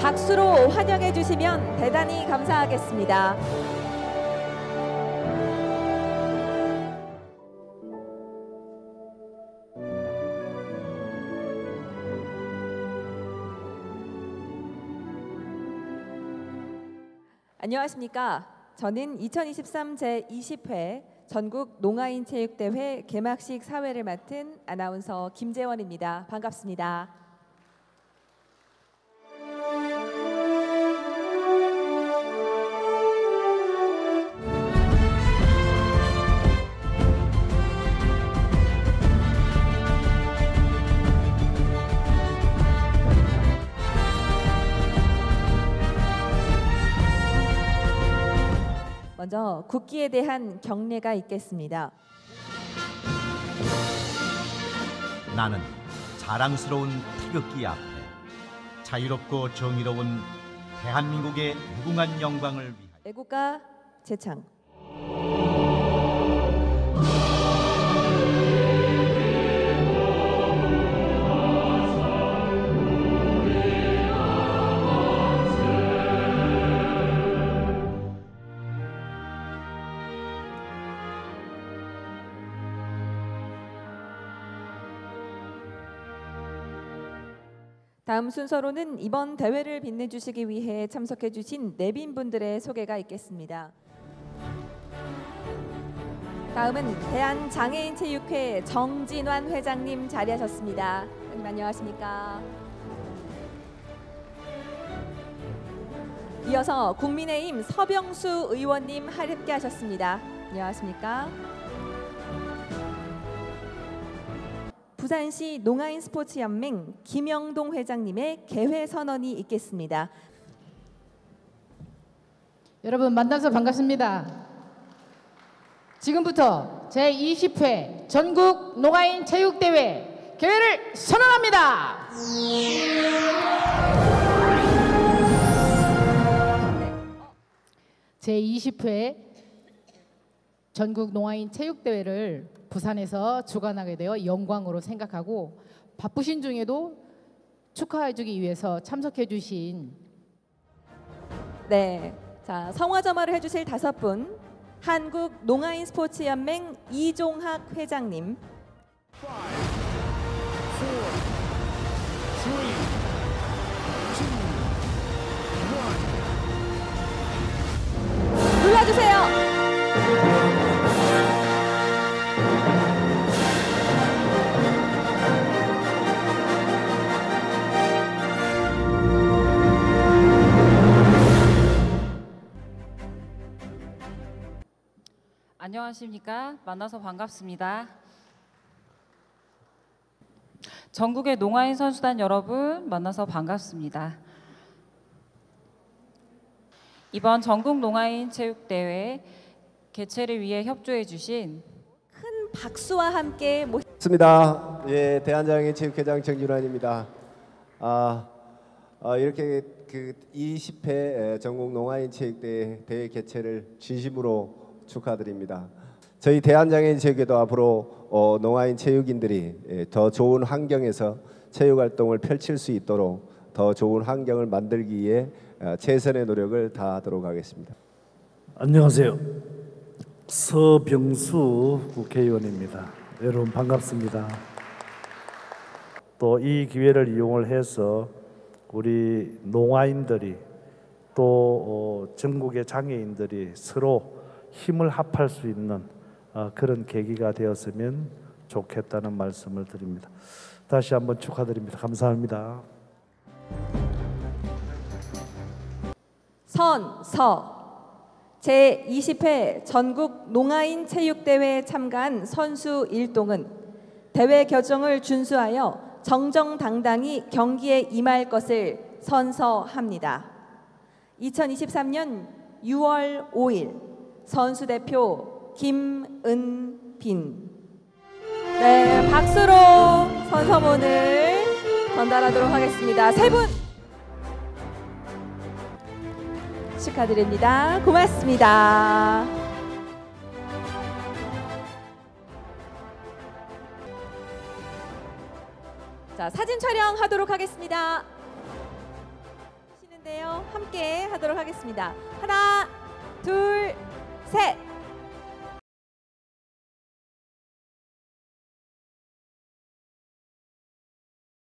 박수로 환영해 주시면 대단히 감사하겠습니다. 안녕하십니까. 저는 2023 제20회 전국 농아인체육대회 개막식 사회를 맡은 아나운서 김재원입니다. 반갑습니다. 먼저 국기에 대한 경례가 있겠습니다. 나는 자랑스러운 태극기 앞에 자유롭고 정의로운 대한민국의 무궁한 영광을 위하여 애국가 제창. 다음 순서로는 이번 대회를 빛내주시기 위해 참석해주신 내빈분들의 소개가 있겠습니다. 다음은 대한장애인체육회 정진환 회장님 자리하셨습니다. 회장님 안녕하십니까? 이어서 국민의힘 서병수 의원님 함께하셨습니다. 안녕하십니까? 부산시 농아인스포츠연맹 김영동 회장님의 개회 선언이 있겠습니다. 여러분 만나서 반갑습니다. 지금부터 제20회 전국 농아인체육대회 개회를 선언합니다. 제20회 전국 농아인체육대회를 부산에서 주관하게 되어 영광으로 생각하고 바쁘신 중에도 축하해주기 위해서 참석해주신 자 성화점화를 해주실 5분 한국 농아인스포츠연맹 이종학 회장님, 5, 4, 3, 2, 1 불러주세요. 안녕하십니까. 만나서 반갑습니다. 전국의 농아인 선수단 여러분 만나서 반갑습니다. 이번 전국 농아인 체육대회 개최를 위해 협조해 주신 큰 박수와 함께 모셨습니다. 예, 대한장애인체육회장 정진환입니다. 이렇게 그 20회 전국 농아인체육대회 대회 개최를 진심으로 축하드립니다. 저희 대한장애인체육회도 앞으로 농아인 체육인들이 더 좋은 환경에서 체육활동을 펼칠 수 있도록 더 좋은 환경을 만들기 위해 최선의 노력을 다하도록 하겠습니다. 안녕하세요. 서병수 국회의원입니다. 여러분 반갑습니다. 또 이 기회를 이용을 해서 우리 농아인들이 또 전국의 장애인들이 서로 힘을 합할 수 있는 그런 계기가 되었으면 좋겠다는 말씀을 드립니다. 다시 한번 축하드립니다. 감사합니다. 제20회 전국 농아인 체육대회에 참가한 선수 일동은 대회 규정을 준수하여 정정당당히 경기에 임할 것을 선서합니다. 2023년 6월 5일 선수대표 김은빈. 네, 박수로 선서문을 전달하도록 하겠습니다. 3분 축하드립니다. 고맙습니다. 자, 사진 촬영하도록 하겠습니다. 네요. 함께 하도록 하겠습니다. 하나, 둘, 셋.